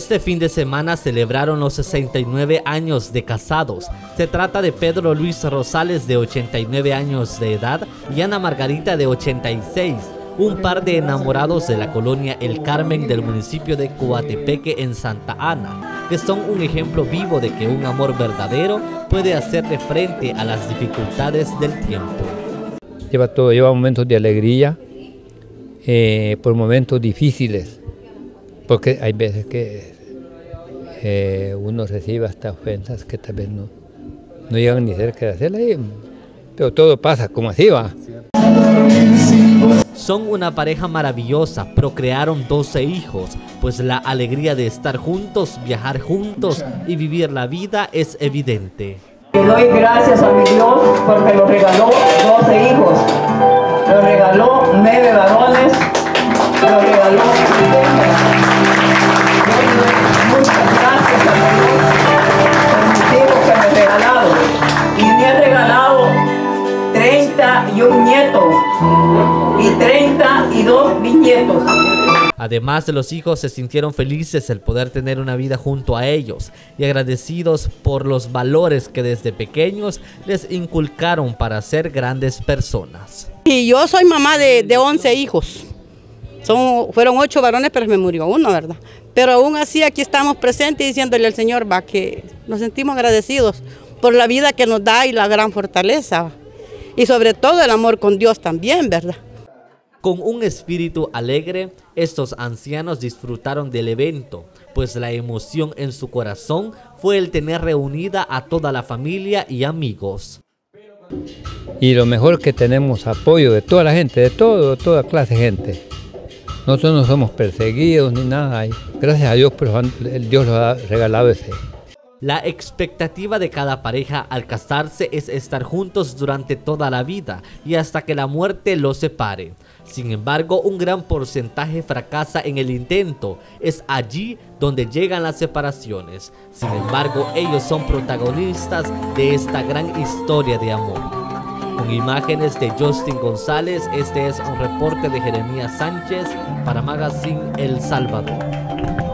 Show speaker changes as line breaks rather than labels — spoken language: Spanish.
Este fin de semana celebraron los 69 años de casados. Se trata de Pedro Luis Rosales, de 89 años de edad, y Ana Margarita, de 86, un par de enamorados de la colonia El Carmen del municipio de Coatepeque en Santa Ana, que son un ejemplo vivo de que un amor verdadero puede hacerle frente a las dificultades del tiempo.
Lleva momentos de alegría, por momentos difíciles, porque hay veces que uno recibe hasta ofensas que tal vez no llegan ni cerca de hacerla, pero todo pasa como así va.
Son una pareja maravillosa, procrearon 12 hijos, pues la alegría de estar juntos, viajar juntos y vivir la vida es evidente.
Le doy gracias a mi Dios porque nos regaló 12 hijos, nos regaló 9 varones, nos regaló muchas gracias a mi Dios por mis hijos que me ha regalado, y me ha regalado 31 nietos y 32 bisnietos.
Además de los hijos, se sintieron felices el poder tener una vida junto a ellos y agradecidos por los valores que desde pequeños les inculcaron para ser grandes personas.
Y yo soy mamá de 11 hijos. Fueron 8 varones, pero me murió uno, ¿verdad? Pero aún así aquí estamos presentes diciéndole al Señor que nos sentimos agradecidos por la vida que nos da y la gran fortaleza. Y sobre todo el amor con Dios también, ¿verdad?
Con un espíritu alegre, estos ancianos disfrutaron del evento, pues la emoción en su corazón fue el tener reunida a toda la familia y amigos.
Y lo mejor que tenemos apoyo de toda la gente, de toda clase de gente. Nosotros no somos perseguidos ni nada, y gracias a Dios, pues Dios nos ha regalado ese.
La expectativa de cada pareja al casarse es estar juntos durante toda la vida y hasta que la muerte los separe. Sin embargo, un gran porcentaje fracasa en el intento. Es allí donde llegan las separaciones. Sin embargo, ellos son protagonistas de esta gran historia de amor. Con imágenes de Justin González, este es un reporte de Jeremías Sánchez para Magazine El Salvador.